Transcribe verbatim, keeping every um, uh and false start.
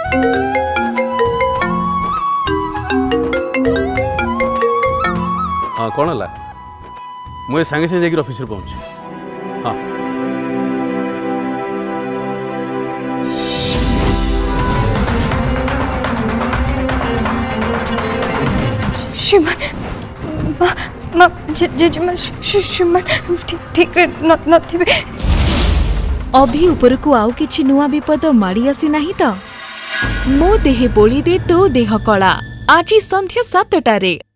हाँ कौन है मुझे सांगे सांगे जाकर ऑफिस पहुंची। हाँ श्रीमान माँ जेजेमा श्रीमान ठीक रे न थिबे। अभी ऊपर को आउ किछि नुआ विपद माड़ी आसी नाही तो मो देहे बोली दे तो देह कला आज संध्या सातटारे।